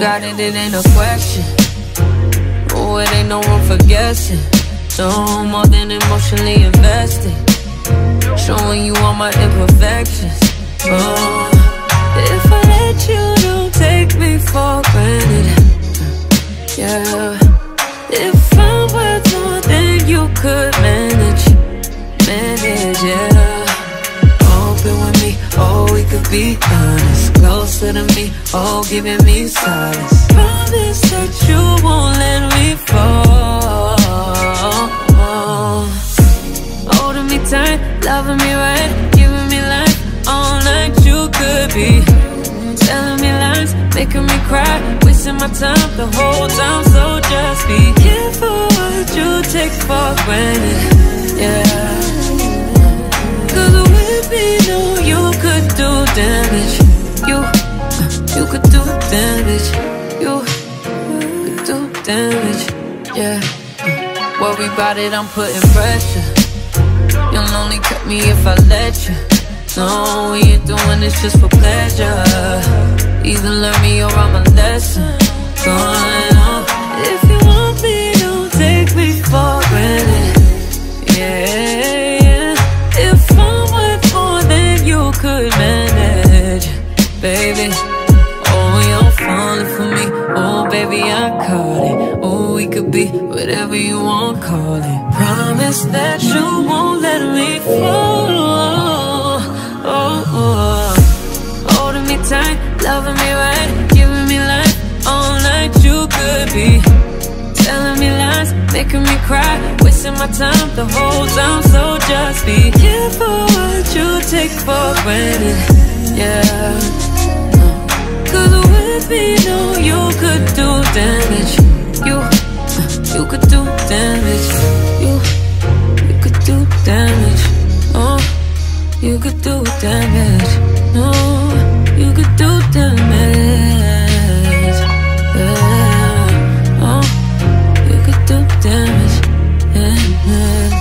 got it, it ain't a question. Oh, it ain't no room for guessing. No more than emotionally invested. Showing you all my imperfections. Oh, if I let you, don't take me for granted. Yeah, if I'm worth more than you could manage, yeah. Open with me, oh, we could be honest. Closer to me, oh, giving me silence. Promise that you won't let me fall. Holding me tight, loving me right, giving me life all night. You could be telling me lies, making me cry, wasting my time the whole time. So just be careful what you take for granted. Yeah, 'cause with me, no, you could do damage. You could do damage. You could do damage. Yeah, worry about it, I'm putting pressure. You'll only cut me if I let you. No, we ain't doing this just for pleasure. Either learn me or I'm a lesson. Going on. If you want me, don't take me for granted. Yeah, if I'm worth more than you could manage, baby. Oh, you're falling for me. Oh, baby, I caught it. Oh, we could be whatever you want, call it. Promise that you won't let me fall. Holding me tight, loving me right, giving me life all night. You could be telling me lies, making me cry, wasting my time the whole time. So just be careful what you take for granted. Yeah, 'cause with me, no, you could do damage. You could do damage. You could do damage. Oh, you could do damage. No, you could do damage. Yeah. Oh, you could do damage. Yeah.